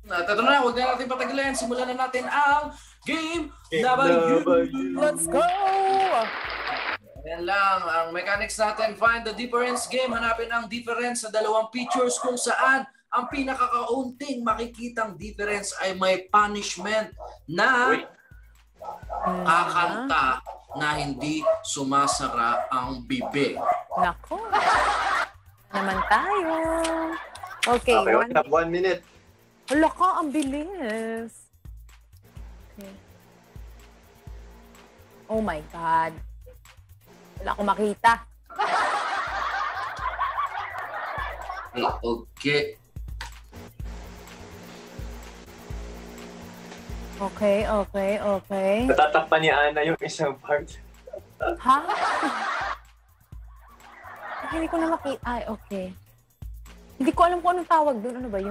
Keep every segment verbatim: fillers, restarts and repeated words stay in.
At ito na, huwag na natin patagalin. Simulan na natin ang Game W. Let's go! Ayan lang, ang mechanics natin. Find the difference game. Hanapin ang difference sa dalawang pictures kung saan ang pinakakaunting makikitang difference ay may punishment na kakanta na hindi sumasara ang bibig. Nako. Naman tayo. Okay, Okay, one, we have one minute. Hala ka, ang bilis. Okay. Oh my God. Wala akong makita. Okay. Okay, okay, okay. Natatakpan ni Ana yung isang part. Ha? Ay, hindi ko na makita. Ay, okay. Hindi ko alam kung anong tawag doon. Ano ba yun?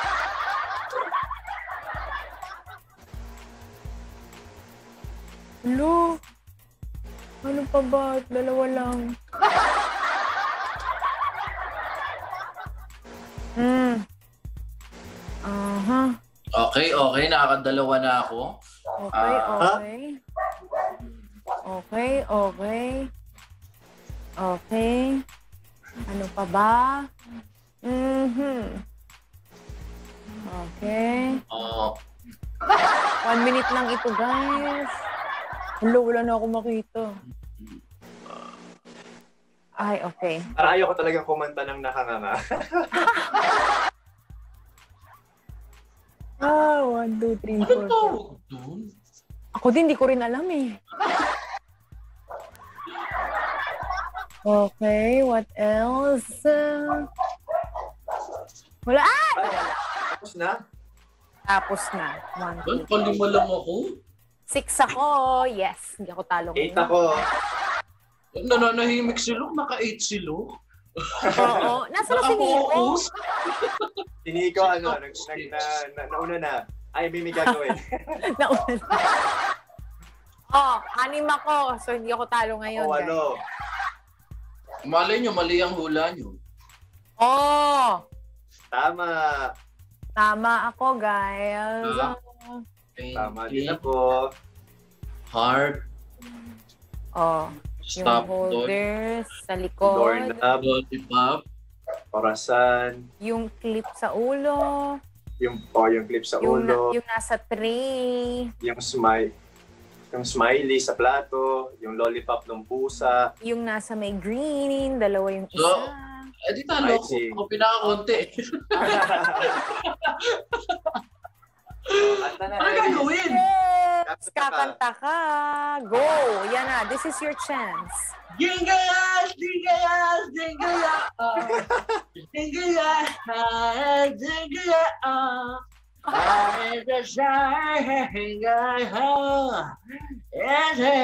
Hello? Ano pa ba? Dalawa lang. Hmm. Aha. Okay, okay. Nakakadalawa na ako. Okay, Ah. okay. Okay, okay. Okay. Ano pa ba? Mm-hmm. Okay. Oh, One minute lang ito, guys. Hello, wala na ako makita. Ay, okay. Para ayaw ko talagang kumanta ng nakanganga. Ah, one, two, three, ano four, five. tawag doon? Ako din, di ko rin alam eh. Okay, what else? Wala! Ah! Tapos na? Tapos na. One, Well, two, palima lang ako. six ako. Yes, hindi ako talo. Eight ngayon. ako. Nananahimik si Luke, naka-eight si Luke. Oo. Nasaan na si Nico? Naka-focus. Si Nico, ano, nag, nag, na, na, nauna na. Ay, may may gagawin. Nauna na. Oh, anim ako. So, hindi ako talo ngayon. O, guys. ano? Malay nyo, mali ang hula nyo. Oh! Tama. Tama ako, guys. Ah. Tama din ako. Heart. Oh. Stop Yung door. holders sa likod. Doorknob, Lollipop. orasan, Yung clip sa ulo. yung, o, yung clip sa Yung, na, ulo, yung nasa tray. yung smile, yung smiley sa plato, yung lollipop ng pusa. Yung nasa may green. Dalawa yung isa. So, Eh di talo I ako. see. Ako pinakakunti. At na Ano gagawin? Yes! Kakanta ka. Go! Yan na. This is your chance. Jingle, jingle, jingle, jingle, jingle, I'm the shining jingle, it's a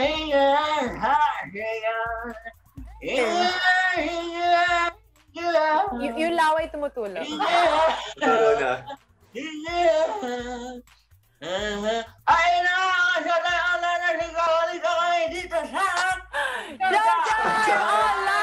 jingle, Y- yung laway tumutulog. Tulo na. I know, I know, I know, I know, I know, Diyan, diyan! Oh,